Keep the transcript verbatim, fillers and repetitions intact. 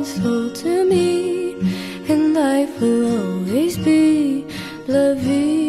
and soul to me, and life will always be la vie.